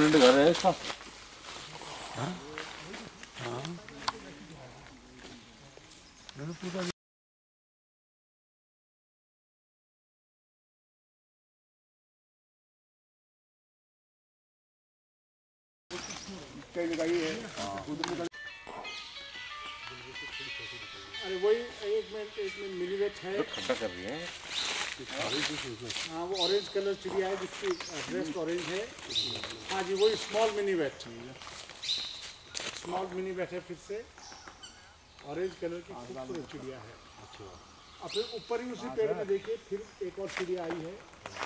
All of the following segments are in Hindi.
परमानेंट घर है इसका। अरे वही एक में मिलीवेट है, खड्डा कर रही है। हाँ वो ऑरेंज कलर चिड़िया है जिसकी ड्रेस ऑरेंज है। हाँ जी वही स्मॉल मिनीवेट है, फिर से ऑरेंज कलर की खूबसूरत चिड़िया है। और फिर ऊपर ही उसी पेड़ में देखिए फिर एक और चिड़िया आई है।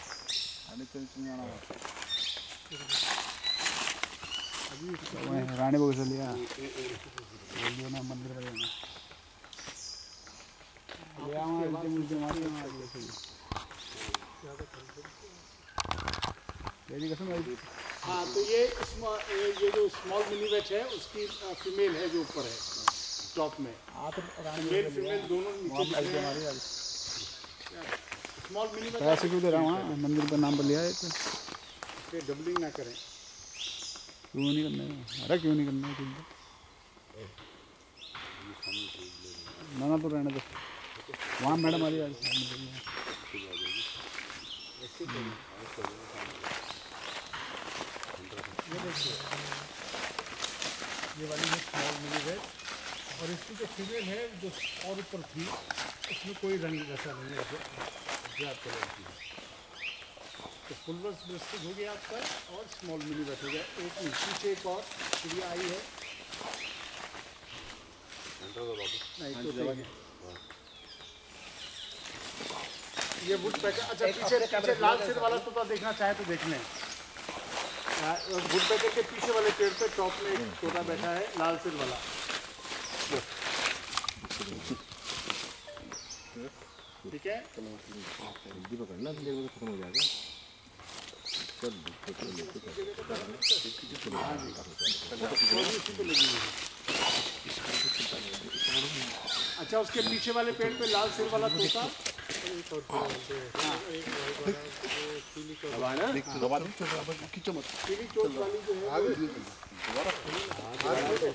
रानी को चलिए मंदिर में हाँ तो ये जो स्मॉल मिनीवेट है उसकी फीमेल है जो ऊपर है टॉप में। मेल फीमेल दोनों नीचे। स्मॉल मिनीवेट पैसे क्यों दे रहा हूँ मंदिर का नाम पर लिया है तो डबलिंग ना करें। क्यों नहीं करना है? अरे क्यों नहीं करना है? ना तो रहने दो। वहाँ मैडम आ रही है। ये वाली है स्मॉल मिनीवेट और इसकी जो फीमेल है जो और ऊपर थी उसमें कोई रंग वैसा नहीं है, ब्लैक कलर की। तो फुलवर्स ब्रेस्टेड हो गया आपका और स्मॉल मिनीवेट हो गया। एक पीछे एक और चिड़िया आई है। नहीं तो ये वुड पैकर। अच्छा पीछे लाल सिर वाला तोता देखना चाहे तो देख लें। वुड पैकर के पीछे वाले पेड़ पे टॉप में एक तोता बैठा है लाल सिर वाला। ठीक है पकड़ना खत्म हो जाएगा। अच्छा उसके पीछे वाले पेड़ पे लाल सिर वाला तोता। पीली चोट वाली जो है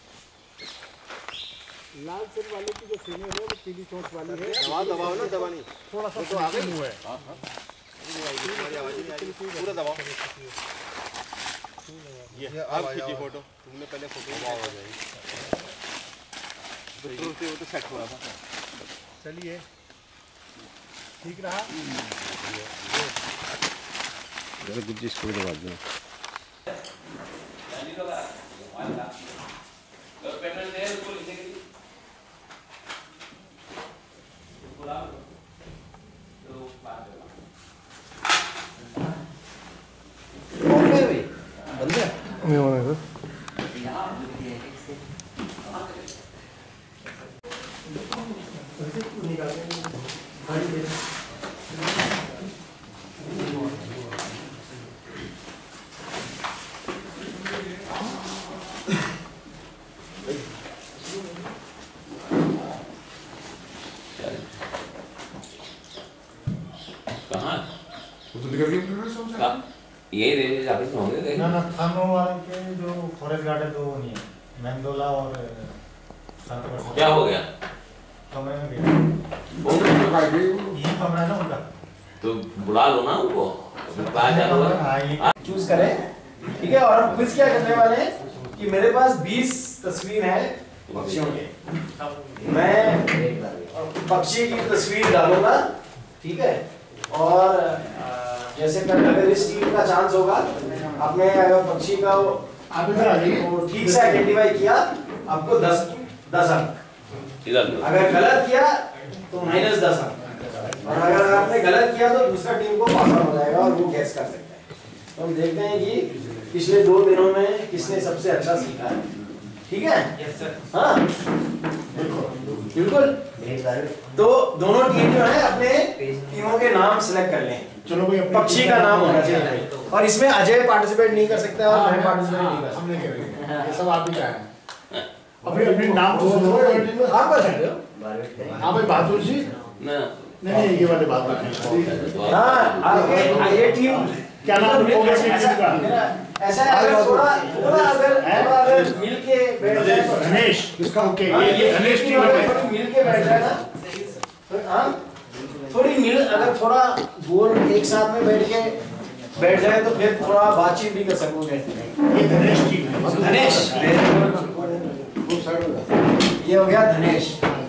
लाल सिर वाले की जो फीमेल है वो पीली चोट वाली है। दबाओ ना, दबा नहीं थोड़ा सा तो आगे मुँह है। पूरा दबाओ। ये अब खींची फोटो तुमने पहले फोटो वो तो सेट हो रहा था। चलिए ठीक रहा। कुछ चीज को दबा दो। ये रेंज ऑफिस में होंगे ना थानो वाले के जो फॉरेस्ट गार्ड है तो वो नहीं है, मेंदोला और क्या हो गया? कमरे में गया ये कमरा है ना उनका, तो बुला लो ना उनको। चूज करें, ठीक है। और हम क्विज क्या करने वाले हैं कि मेरे पास 20 तस्वीर है पक्षियों के। मैं पक्षी की तस्वीर डालूंगा, ठीक है। और जैसे अगर इस टीम का चांस होगा, आपने अगर पक्षी का ठीक से आइडेंटिफाई किया आपको 10 अंक, अगर गलत किया तो -10 अंक, और अगर आपने गलत किया तो दूसरा टीम को पास हो जाएगा और वो गैस कर सकता है। तो हम देखते हैं कि पिछले 2 दिनों में किसने सबसे अच्छा सीखा है, ठीक है। Yes sir. हाँ बिल्कुल। तो दोनों टीम जो है अपने टीमों के नाम सिलेक्ट कर लें। चलो भाई, पक्षी का नाम होना चाहिए, और इसमें अजय पार्टिसिपेट नहीं कर सकता और मैं पार्टिसिपेट नहीं कर सकता। ये सब आप ही का है। अभी अपने नाम तो आप कर सकते हो। हाँ भाई बहादुर जी, नहीं ये वाले बात। हाँ ये टीम क्या नाम है ऐसा है, अगर थोड़ा अगर मिल के बैठ जाए तो धनेश किसका ओके हाँ, ये धनेश टीम टीम है अगर थोड़ी मिल के बैठ जाए ना तो हाँ थोड़ी मिल अगर थोड़ा गोल एक साथ में बैठ जाए तो फिर थोड़ा बातचीत भी कर सकोगे। ये धनेश टीम है धनेश ये हो गया धनेश।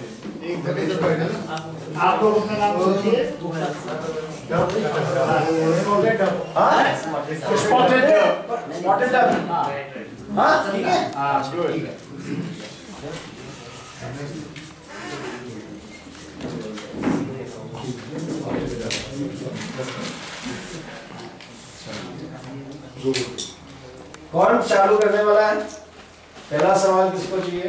आप लोग अपना नाम सोचिए स्पॉटेड डक हाँ ठीक है गुड कौन चालू करने वाला है? पहला सवाल किसको चाहिए?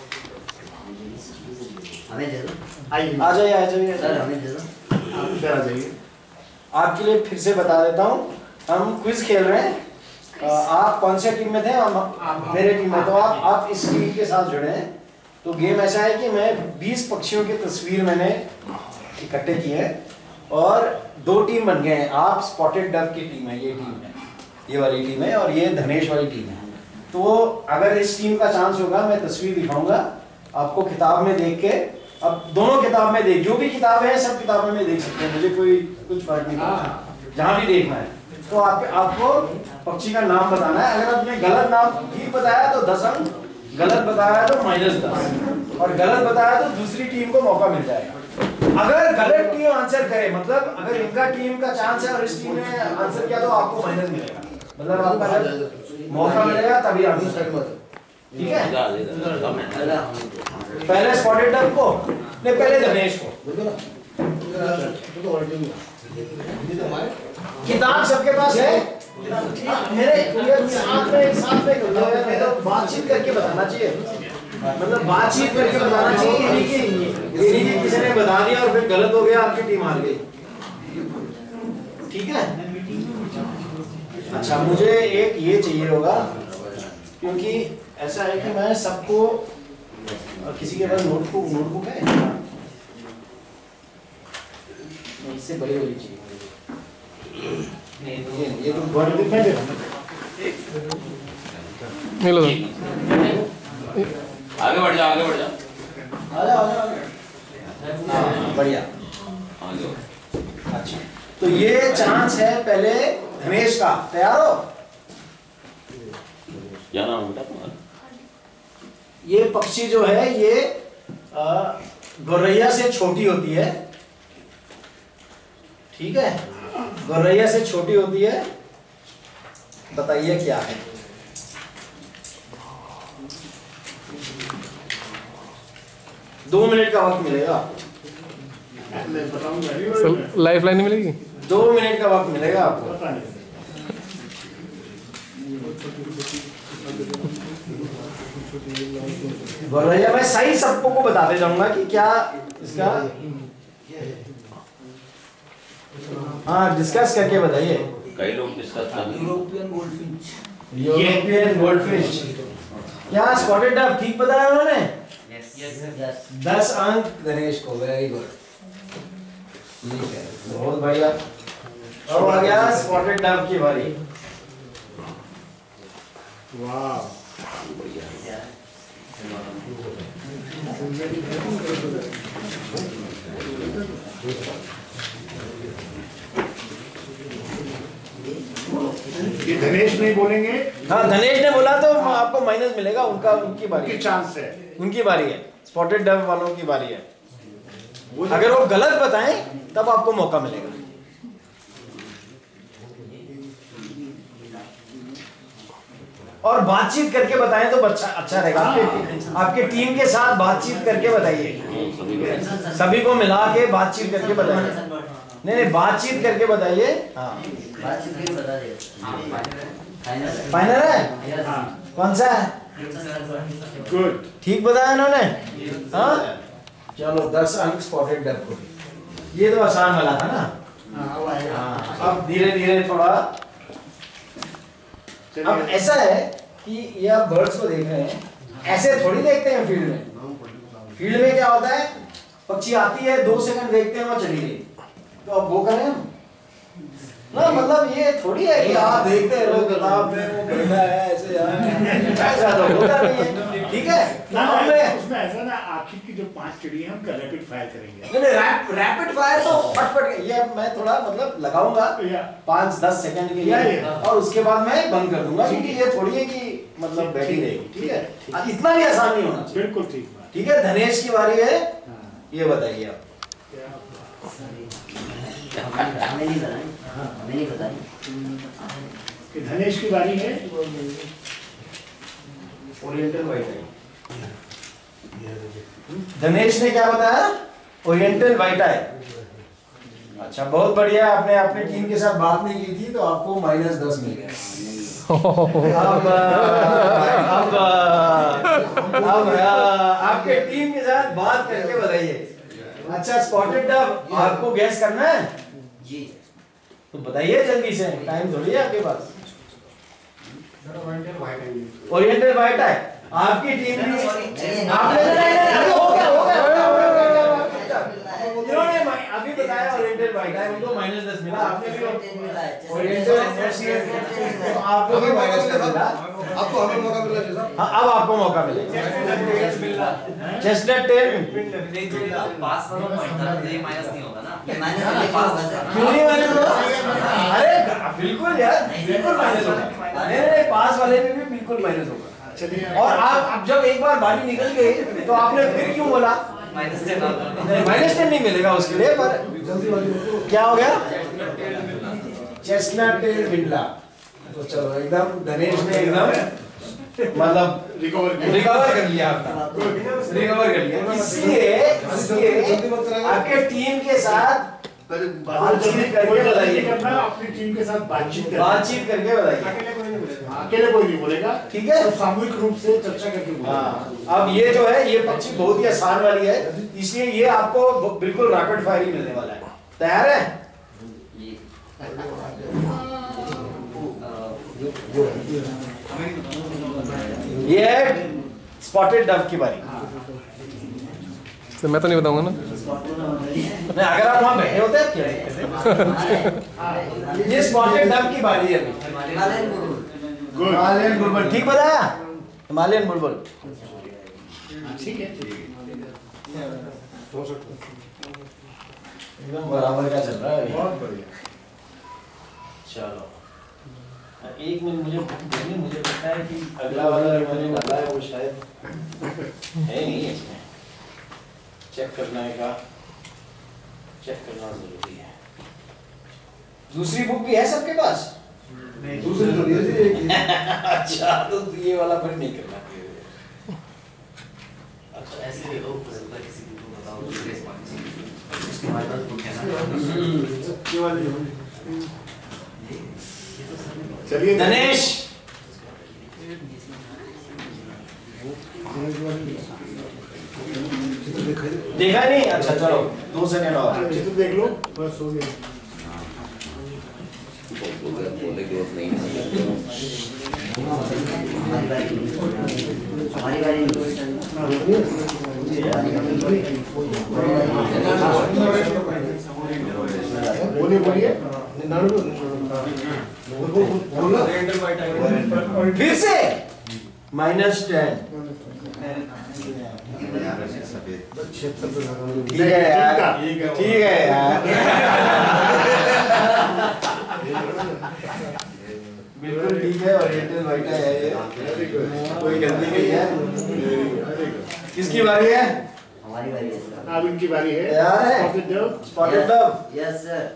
आइए आ जाइए इधर आ जाइए आपके लिए फिर से बता देता हूँ, हम क्विज खेल रहे हैं। आप कौन से टीम में थे? मेरे टीम में। तो आप इस टीम के साथ जुड़े हैं। तो गेम ऐसा है कि मैं 20 पक्षियों की तस्वीर मैंने इकट्ठे किए हैं और 2 टीम बन गए हैं। आप स्पॉटेड डक की टीम है, ये टीम है, ये वाली टीम है, और ये धनेश वाली टीम है। तो अगर इस टीम का चांस होगा, मैं तस्वीर दिखाऊंगा आपको किताब में देख के। अब दोनों किताब में देख, जो भी किताबें हैं सब किताबों में देख सकते हैं, मुझे कोई कुछ फर्क नहीं पड़ता, जहाँ भी देखना है। तो आपको पक्षी का नाम बताना है। अगर आपने गलत नाम ठीक बताया तो 10 अंक, गलत बताया तो -10, और गलत बताया तो दूसरी टीम को मौका मिल जाएगा। अगर गलत टीम आंसर करे, मतलब अगर इनका टीम का चांस है और इस टीम ने आंसर किया तो आपको माइनस मिलेगा, मतलब आपको मौका मिलेगा तभी आंसर। ठीक है, पहले स्पॉटेड डक को नहीं, पहले धनेश को। किताब सबके पास है? मेरे साथ में तो बातचीत करके बताना चाहिए, मतलब बातचीत करके बताना चाहिए। यही कि किसी ने बता दिया और फिर गलत हो गया, आपकी टीम हार गई। ठीक है, अच्छा मुझे एक ये चाहिए होगा, क्योंकि ऐसा है कि मैं सबको, किसी के पास नोटबुक है? इससे बड़ी वाली चाहिए। ये तो नोटबुक में दे मिलो आगे बढ़ जाओ आ जाओ। हाँ, बढ़िया। अच्छा, तो ये चांस है पहले धनेश का। तैयार हो? क्या नाम बेटा तुम्हारा? ये पक्षी जो है ये गौरैया से छोटी होती है। ठीक है, गौरैया से छोटी होती है। बताइए क्या है? दो मिनट का वक्त मिलेगा आपको। लाइफ लाइन मिलेगी। 2 मिनट का वक्त मिलेगा आपको। गौरैया मैं सही सबको बताते जाऊंगा कि क्या इसका। हाँ, डिस्कस करके बताइए। कई लोग डिस्कस कर रहे हैं। European goldfish. क्या स्पॉटेड डक ठीक बताया उन्होंने? 10 अंक दिनेश को। वेरी गुड, ठीक है, बहुत बढ़िया। अब आ गया स्पॉटेड डक की बारी। वाह, ये धनेश नहीं बोलेंगे? हाँ, धनेश ने बोला तो आपको माइनस मिलेगा। उनकी बारी, चांस है, उनकी बारी है। स्पॉटेड डक वालों की बारी है। अगर वो गलत बताएं तब आपको मौका मिलेगा। और बातचीत करके बताएं तो अच्छा रहेगा। आपके टीम के साथ बातचीत करके बताइए, सभी को मिला के बातचीत करके बताइए। नहीं, बातचीत करके बताइए। हाँ, फाइनल है? कौन सा है? गुड, ठीक बताया इन्होंने। हाँ, चलो 10 अंक स्पॉटेड डक को। ये तो आसान वाला था ना। हाँ, अब धीरे धीरे थोड़ा। अब ऐसा है कि ये आप बर्ड्स को देख रहे हैं, ऐसे थोड़ी देखते हैं फील्ड में। फील्ड में क्या होता है, पक्षी आती है, 2 सेकंड देखते हैं और चली गई। तो अब वो करें हम, ना मतलब ये थोड़ी है कि आप देखते रहो किताब में वो बैठा है ऐसे ऐसा तो होता नहीं है, ठीक है। उसमें ऐसा ना आखिर की जो 5 चिड़िया हैं उनका रैपिड फायर करेंगे। नहीं रैपिड फायर तो फटफट ये मैं थोड़ा मतलब लगाऊंगा 5-10 सेकंड के लिए और उसके बाद मैं बंद कर दूंगा, क्योंकि ये थोड़ी है कि मतलब बैठी रहेगी, ठीक है। इतना भी आसान नहीं होना चाहिए। बिल्कुल ठीक बात। ठीक है, धनेश की बारी है, ये बताइए आप। हमें नहीं बताई कि धनेश की बारी है। ओरिएंटल वाइट आई। धनेश ने क्या बताया? Oriental white eye. अच्छा बहुत बढ़िया, आपने अपने टीम के साथ बात नहीं की थी तो आपको -10 मिल गया। अब आपके टीम के साथ बात करके बताइए। अच्छा स्पॉटेड डव आपको गैस करना है जी, तो बताइए जल्दी से, टाइम थोड़ी है आपके पास। ओरिएंटल वाइट है आपकी टीम की। इन्होंने अभी बताया ओरिएंटल वाइट है, उनको -10 मिला, आपने भी ओरिएंटल तो आपको भी -10 मिला। आपको हमें मौका मिला जैसा। अब आपको मौका मिलेगा। चेस्टनट टेल पास वाला पॉइंट था, ये माइनस नहीं होगा ना, ये माइनस नहीं पास क्यों नहीं माइनस होगा? अरे बिल्कुल यार, बिल्कुल माइनस होगा। नहीं पास वाले में भी बिल्कुल माइनस होगा। और आप जब एक बार बारी निकल गई तो आपने फिर क्यों बोला -10 नहीं मिलेगा उसके लिए। पर क्या हो गया? चेस्टनट टेल बिल्ला। तो चलो एकदम धनेश ने एकदम मतलब रिकवर कर लिया आपका, रिकवर कर लिया। इसलिए आपके टीम के साथ बातचीत करके बताइए, अपनी टीम के साथ बातचीत करके बताइए। अकेले कोई नहीं बोलेगा, ठीक है, सामूहिक रूप से चर्चा करके बोलेगा। अब ये जो है ये पक्षी बहुत ही आसान वाली है, इसलिए ये आपको बिल्कुल रैपिड फायर ही मिलने वाला है। तैयार है? ये है स्पॉटेड डव की बारी। तो मैं तो नहीं बताऊंगा ना। नहीं, अगर आप वहां बैठे होते हैं क्या? ये स्पॉटेड डव की बारी है। हिमालयन बुलबुल, ठीक बताया? हिमालयन बुलबुल, ठीक है, एकदम बराबर का चल रहा है। बहुत बढ़िया। चलो एक मिनट मुझे पता है कि अगला वाला मैंने डाला है वो शायद है नहीं है, इसमें चेक करना जरूरी है। दूसरी बुक भी है सबके पास? नहीं दूसरी तो नहीं है। अच्छा तो ये वाला फिर नहीं करना। अच्छा ऐसे ही हो किसी को बताओ उसके हमारे पास बुक है ना, ये वाली चलिए धनेश देखा नहीं? अच्छा चलो 2 सेकंड और चित्र देख लो, बस हो गया। हमारी बारी बोलिए फिर से -10। ठीक है यार, ठीक है यार, बिल्कुल ठीक है। ओरिएंटल वाइट है ये, कोई गलती नहीं है। किसकी बारी है? हमारी बारी है। अब इनकी बारी है। तैयार है? Spotted dove, yes sir.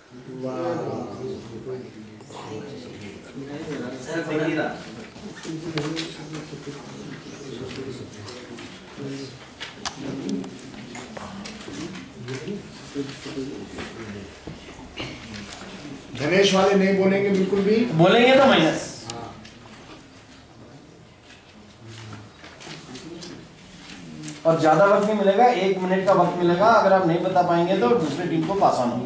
Dhanesh वाले नहीं बोलेंगे बिल्कुल भी, बोलेंगे तो माइनस। और ज्यादा वक्त नहीं मिलेगा, 1 मिनट का वक्त मिलेगा। अगर आप नहीं बता पाएंगे तो दूसरी टीम को पास ऑन होगा।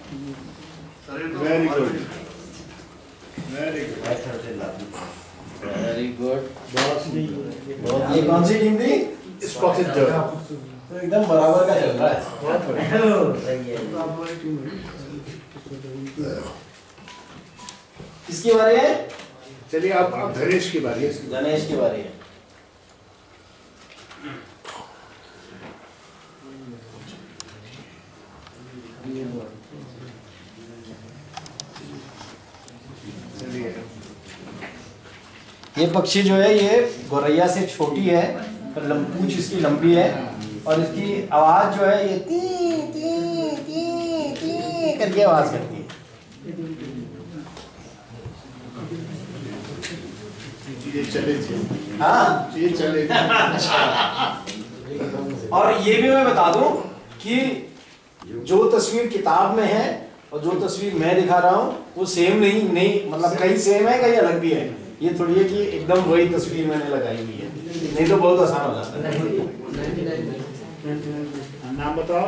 Very good, very good. ये कौन सी टीम थी? Spotted dirt. तो एकदम बराबर का चल रहा है। किसकी बारी है? चलिए अब धनेश की बारी है। गणेश की बारी है। ये पक्षी जो है ये गौरैया से छोटी है, पर पूंछ इसकी लंबी है और इसकी आवाज जो है ये ती ती ती ती करके आवाज करती है। ये चले जी। हाँ ये चले। और ये भी मैं बता दूं कि जो तस्वीर किताब में है और जो तस्वीर मैं दिखा रहा हूँ वो सेम नहीं मतलब कहीं सेम है कहीं अलग भी है। ये थोड़ी है कि एकदम वही तस्वीर मैंने लगाई हुई है, नहीं तो बहुत आसान हो जाता है। नाम बताओ।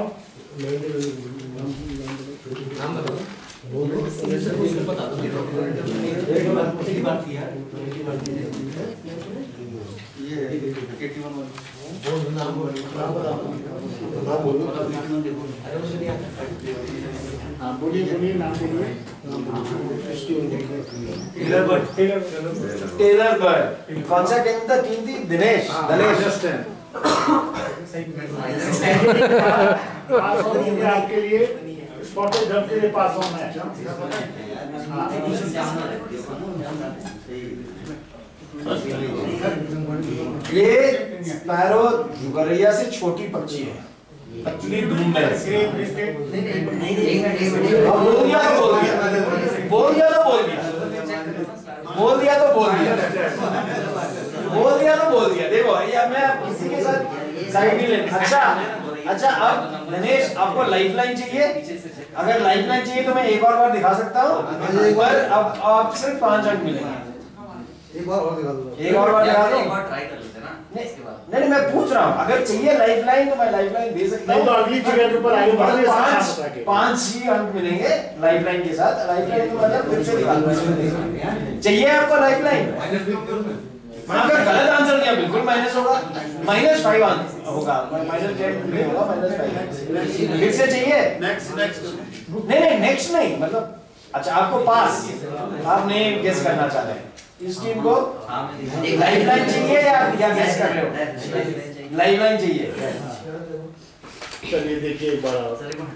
बोलिए नाम बोलिए। Tailor bird. कौन सा टीम था? टीम थी दिनेश। आपके लिए स्पॉटेड डक के लिए पास ऑन है। ये स्पैरो गौरैया से छोटी पक्षी है, पतली धूम में। बोल दिया तो बोल दिया, बोल दिया तो बोल दिया, बोल दिया तो बोल दिया, बोल दिया तो बोल दिया। देखो ये मैं किसी के साथ साइड नहीं लेना। अच्छा अब दिनेश आपको लाइफलाइन चाहिए? अगर लाइफलाइन चाहिए तो मैं एक और बार दिखा सकता हूँ, पर अब आप सिर्फ 5 अंक मिलेंगे। एक बार और दिखा दो। एक और बार दिखा दो। एक बार ट्राई कर लेते हैं ना इसके बाद। नहीं मैं पूछ रहा हूँ, अगर चाहिए लाइफलाइन तो मैं लाइफलाइन दे सकता हूँ। नहीं तो अगली जगह के ऊपर आगे बढ़ते हैं। 5 ही अंक मिलेंगे लाइफलाइन के साथ। लाइफलाइन तो मतलब फिर से चाहिए आपको लाइफलाइन? अगर गलत आंसर दिया बिल्कुल माइनस होगा, -5 अंक होगा, -10 नहीं होगा, -5। फिर से चाहिए? नेक्स्ट नहीं नेक्स्ट नहीं, मतलब अच्छा आपको पास, आप नहीं गेस करना चाह रहे हैं इस टीम को? लाइफलाइन चाहिए या गेस कर रहे हो? लाइफलाइन चाहिए। चलिए देखिए एक बार।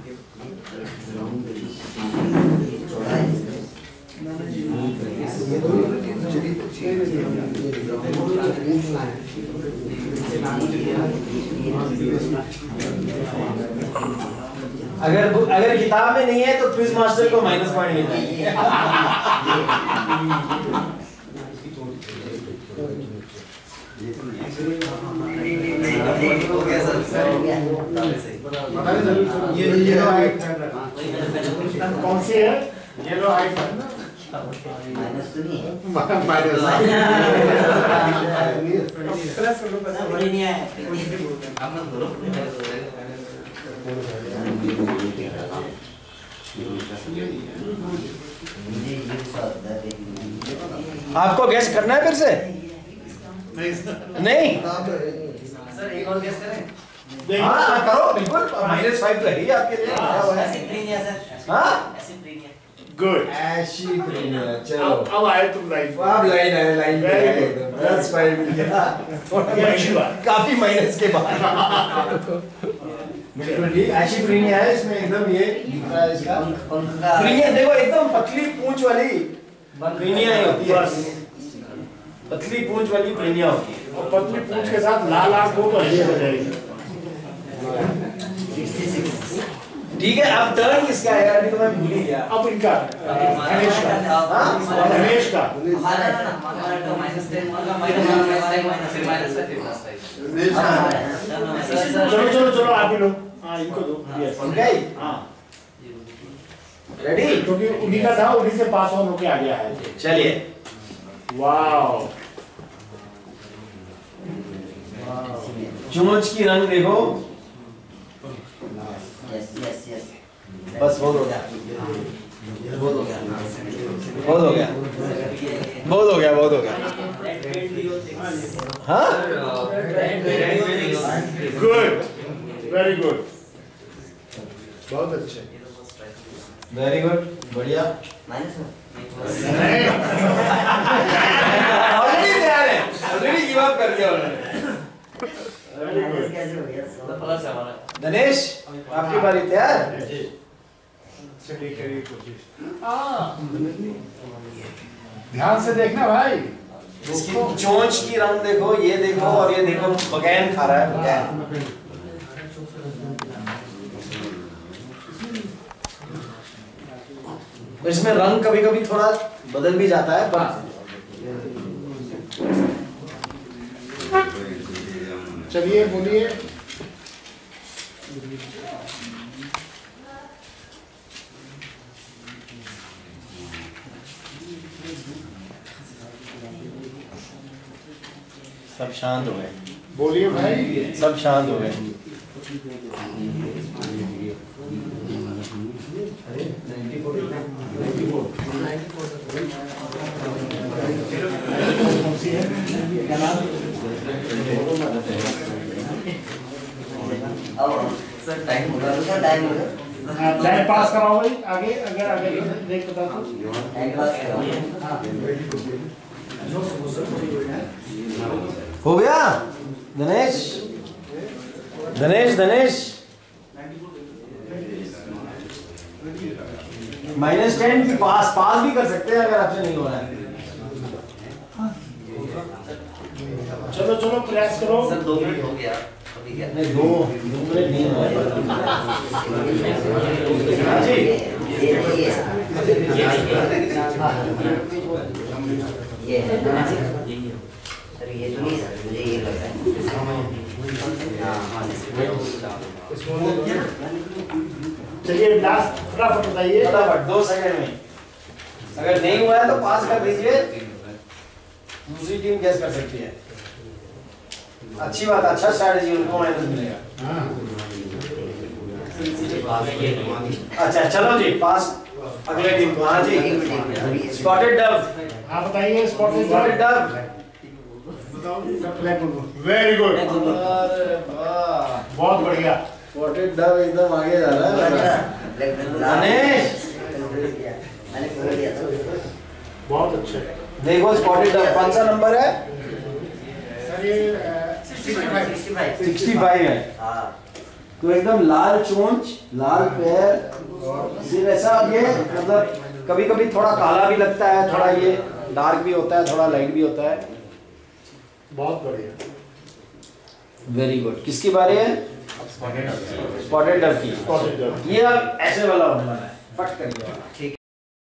अगर किताब में नहीं है तो क्विज मास्टर को -पॉइंट मिलता है। कौन सी है? Yellow height. माइनस तो नहीं है। नहीं है। आप मत बोलो। आपको गैस करना है फिर से? नहीं सर एक और गेस करें? हाँ करो बिल्कुल। -5 तो है ही आपके लिए। एसिप्रीनिया सर। हाँ एसिप्रीनिया। गुड। चलो अब आए तुम लाइन। अब लाइन है, लाइन पे है एकदम। 5 मिल गया। काफी माइनस के बाद बिल्कुल ठीक। ऐसी प्रीनिया है इसमें, एकदम ये दिख रहा है इसका प्रीनिया। देखो एकदम पतली पूंछ वाली प्रीनिया ही होती है, पतली पूंछ वाली प्रीनिया होती है। और पतली पूंछ के साथ लाल आंख हो तो ये हो जाएगी। ठीक है अब टर्न किसका है? अभी तो मैं भूल ही गया। अब इनका गणेश का। गणेश का। हमारा तो -10 होगा, चलो आप ही लो। हाँ इनको दो। उनका ही। हाँ रेडी? क्योंकि उन्हीं का था, उन्हीं से पास ऑन होके आ गया है। चलिए वाओ। चोंच की रंग देखो। Yes yes yes. बस बहुत हो गया, बहुत हो गया, बहुत हो गया, बहुत हो गया, बहुत हो गया। हाँ गुड, वेरी गुड, बहुत अच्छे, वेरी गुड, बढ़िया। ऑलरेडी तैयार है, ऑलरेडी गिव अप कर दिया उन्होंने। दिनेश आपकी बारी, तैयार? चलिए करिए कोशिश। ध्यान से देखना भाई, इसकी चोंच की रंग देखो, ये देखो, और ये देखो बगैन खा रहा है, बगैन। इसमें रंग कभी कभी थोड़ा बदल भी जाता है, पर चलिए बोलिए। सब शांत हो गए, बोलिए भाई। सब शांत हो गए। सर टाइम होगा, सर टाइम होगा। टाइम पास कराओ भाई, आगे अगर आगे देख बता दो। टाइम पास कराओ। हो गया दिनेश? दिनेश दिनेश -10 की पास भी कर सकते हैं अगर आपसे नहीं हो रहा है। चलो चलो प्रयास करो। सर 2 मिनट हो गया, अभी क्या? नहीं, 2 मिनट नहीं हुआ हाँ जी। ये है ना सर, ये तो नहीं सर, मुझे ये लग रहा है। चलिए लास्ट फटाफट बताइए। फटाफट 2 सेकंड में, अगर नहीं हुआ है तो पास कर दीजिए, दूसरी टीम गैस कर सकती है। अच्छी बात, अच्छा स्ट्रैटेजी, उनको माइनस मिलेगा। अच्छा चलो जी, पास अगले टीम को। हाँ जी, स्पॉटेड डव। हाँ बताइए। Spotted Dove. वेरी गुड, अरे वाह, बहुत बढ़िया। स्पॉटेड डव एकदम आगे जा रहा है। गणेश मैंने खोल दिया था। बहुत अच्छे। देखो स्पॉटेड डव कौन सा नंबर है? सर ये 65 है। हाँ तो एकदम लाल चोंच, लाल पैर, सिर ऐसा। ये मतलब कभी कभी थोड़ा काला भी लगता है, थोड़ा ये डार्क भी होता है, थोड़ा लाइट भी होता है। बहुत बढ़िया, वेरी गुड। किसकी बारी है? स्पॉटेड डव की। Spotted dove. ये अब ऐसे वाला होने वाला है, फट करिए।